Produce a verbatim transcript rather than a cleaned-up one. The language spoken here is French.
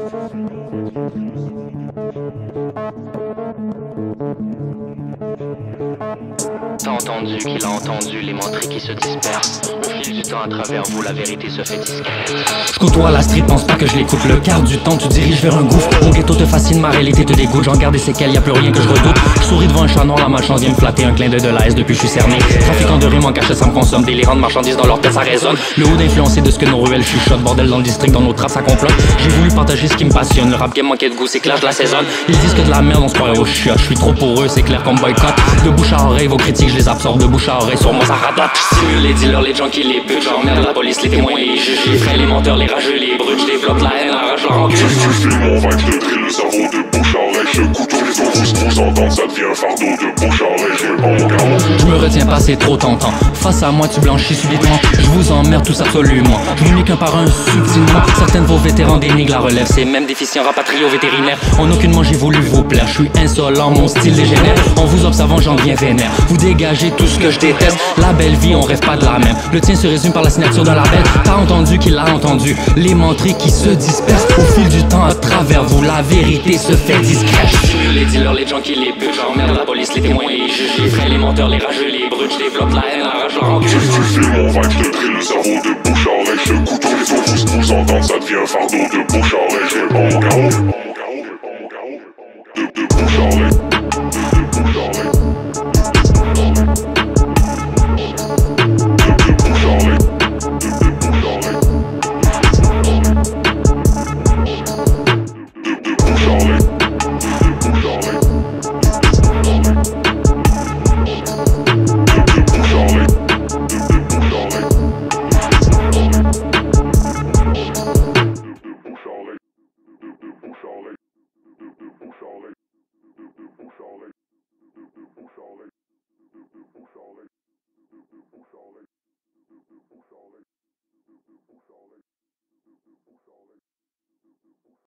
T'as entendu qu'il a entendu les menteries qui se dispersent. Au fil du temps à travers vous la vérité se fait discrète. Je côtoie la street, pense pas que je l'écoute. Le quart du temps tu diriges vers un gouffre. Mon ghetto te fascine, ma réalité te dégoûte. J'en garde des séquelles, y'a plus rien que je redoute. Je souris devant un chat noir, la malchance vient me flatter. Un clin d'œil de la S depuis je suis cerné. Trafiquant de rime en cachette ça me consomme. Délirant de marchandises dans leur tête ça résonne. Le haut d'influencé de ce que nos ruelles chuchotent. Bordel dans le district, dans nos trappes ça complote. J'ai voulu partager ce qui me passionne. Le rap game manquait de goût, c'est clair, je l'assaisonne. Ils disent que de la merde, on se croirait au chiottes. Je suis trop pour eux, c'est clair qu'on me boycotte. De bouche à oreille, vos critiques je les absorbe. De bouche à oreille, sur moi ça radote. Stimule les dealers, les gens qui les butent. J'emmerde la police, les témoins et les juges. Les frais, les menteurs, les rageux, les brutes. Je développe la haine, la rage, leur encule. Je fais mon vibe, je te le cerveau de bouche à oreille. Le couteau, les os, vous vous entendez, ça devient un fardeau de bouche à oreille. Je pas mon garant. Je me retiens pas, c'est trop tentant. Face à moi, tu blanchis subitement. Je vous emmerde tous absolument. Je vous nique un par un subtilement. Certains de vos vétérans dénigrent la relève. C'est même déficient rapatriés au vétérinaire. En aucunement j'ai voulu vous plaire. Je suis insolent, mon style dégénère. En vous observant, j'en deviens vénère. Vous dégagez tout ce que je déteste. La belle vie, on rêve pas de la même. Le tien se résume par la signature d'un label. T'as entendu qu'il l'a entendu. Les menteries qui se dispersent au fil du temps à travers vous. La vérité se fait discrète. Je stimule les dealers, les gens qui les butent. J'emmerde la police, les témoins et les juges. Les frais, les menteurs, les rageux, les brutes. Je développe la haine, la rage, leur encule. Je fais mon vibe, je te le cerveau de bouche à oreille. Le couteau, les os, vous vous entendez, ça devient un fardeau de bouche à